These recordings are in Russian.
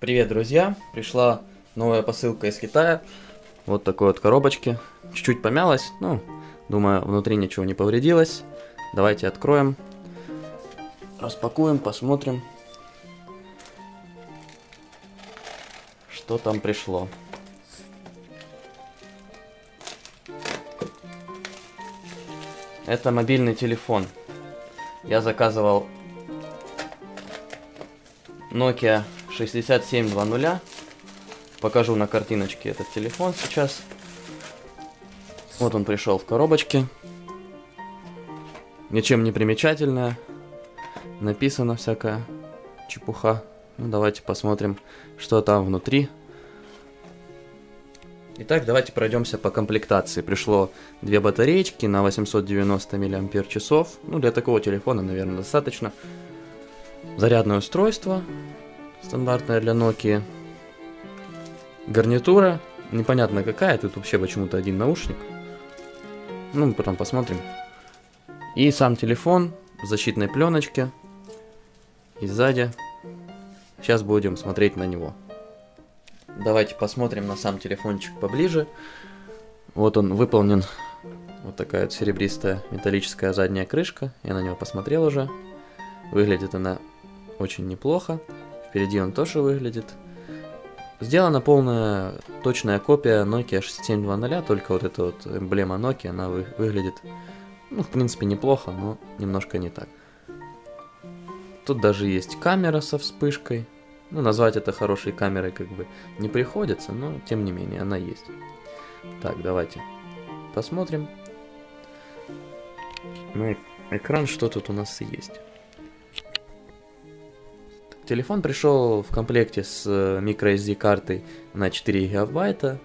Привет, друзья! Пришла новая посылка из Китая. Вот такой вот коробочки. Чуть-чуть помялась, ну, думаю, внутри ничего не повредилось. Давайте откроем, распакуем, посмотрим, что там пришло. Это мобильный телефон. Я заказывал Nokia 6720. Покажу на картиночке этот телефон сейчас. Вот он пришел в коробочке. Ничем не примечательная. Написано всякая чепуха. Ну, давайте посмотрим, что там внутри. Итак, давайте пройдемся по комплектации. Пришло две батареечки на 890 мАч. Ну, для такого телефона, наверное, достаточно. Зарядное устройство, стандартное для Nokia. Гарнитура, непонятно какая, тут вообще почему-то один наушник. Ну, мы потом посмотрим. И сам телефон в защитной пленочке. И сзади. Сейчас будем смотреть на него. Давайте посмотрим на сам телефончик поближе. Вот он выполнен. Вот такая вот серебристая металлическая задняя крышка. Я на него посмотрел уже. Выглядит она очень неплохо. Впереди он тоже выглядит. Сделана полная точная копия Nokia 6720, только вот эта вот эмблема Nokia, она выглядит, ну, в принципе, неплохо, но немножко не так. Тут даже есть камера со вспышкой. Ну, назвать это хорошей камерой как бы не приходится, но тем не менее она есть. Так, давайте посмотрим. Ну, экран, что тут у нас есть. Телефон пришел в комплекте с microSD картой на 4 гигабайта.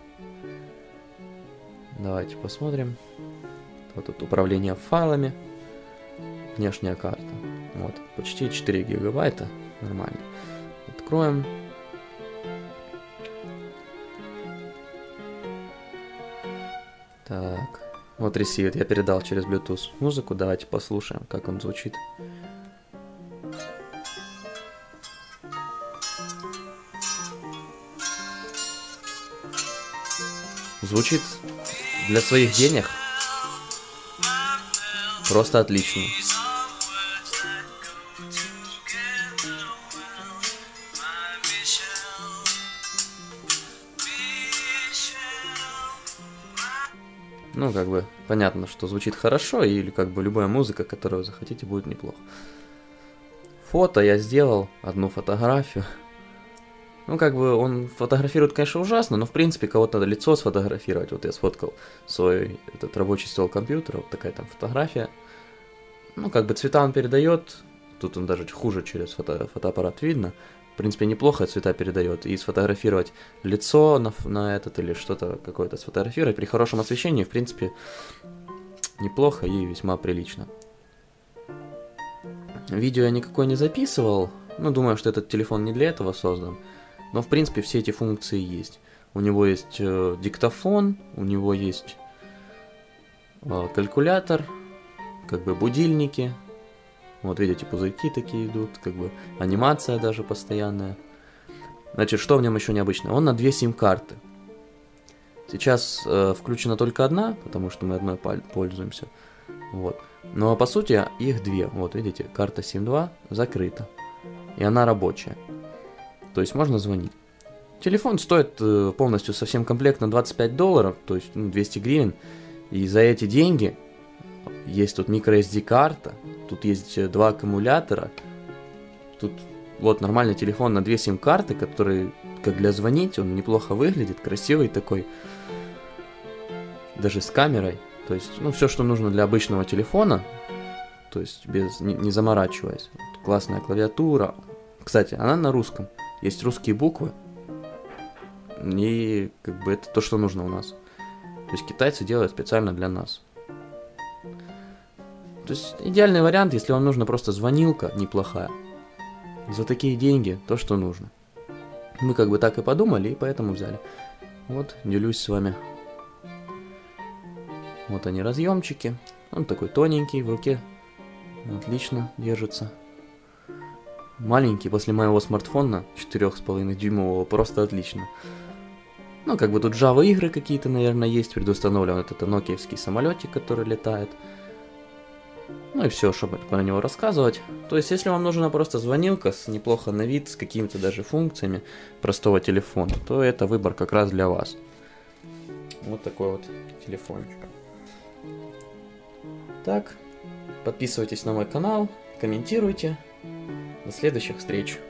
Давайте посмотрим. Вот тут управление файлами. Внешняя карта. Вот, почти 4 гигабайта. Нормально. Откроем. Так. Вот ресивер. Я передал через Bluetooth музыку. Давайте послушаем, как он звучит. Звучит для своих денег просто отлично. Ну, как бы, понятно, что звучит хорошо, или как бы любая музыка, которую захотите, будет неплохо. Фото я сделал, одну фотографию. Ну, как бы, он фотографирует, конечно, ужасно, но, в принципе, кого-то надо лицо сфотографировать. Вот я сфоткал свой этот рабочий стол компьютера, вот такая там фотография. Ну, как бы, цвета он передает, тут он даже хуже через фотоаппарат видно. В принципе, неплохо цвета передает. И сфотографировать лицо на этот или что-то какое-то сфотографировать при хорошем освещении, в принципе, неплохо и весьма прилично. Видео я никакой не записывал, ну, думаю, что этот телефон не для этого создан. Но, в принципе, все эти функции есть. У него есть диктофон, у него есть калькулятор, как бы будильники. Вот, видите, пузырьки такие идут, как бы анимация даже постоянная. Значит, что в нем еще необычно? Он на 2 сим-карты. Сейчас включена только одна, потому что мы одной пользуемся. Вот. Но, по сути, их 2. Вот, видите, карта SIM2 закрыта. И она рабочая. То есть можно звонить. Телефон стоит полностью со всем комплектом $25, то есть 200 гривен. И за эти деньги есть тут microSD карта, тут есть 2 аккумулятора. Тут вот нормальный телефон на 2 сим-карты, который, как для звонить, он неплохо выглядит, красивый такой. Даже с камерой. То есть, ну, все, что нужно для обычного телефона. То есть, не заморачиваясь. Вот, классная клавиатура. Кстати, она на русском. Есть русские буквы, и как бы это то, что нужно у нас. То есть китайцы делают специально для нас. То есть идеальный вариант, если вам нужна просто звонилка неплохая. За такие деньги то, что нужно. Мы как бы так и подумали, и поэтому взяли. Вот, делюсь с вами. Вот они, разъемчики. Он такой тоненький, в руке отлично держится. маленький, после моего смартфона 4,5-дюймового, просто отлично. Ну, как бы тут Java игры какие-то, наверное, есть, предустановлен вот это нокиевский самолетик, который летает. Ну и все, чтобы про него рассказывать. То есть, если вам нужна просто звонилка с неплохо на вид, с какими-то даже функциями простого телефона, то это выбор как раз для вас. Вот такой вот телефончик. Так, подписывайтесь на мой канал, комментируйте. До следующих встреч.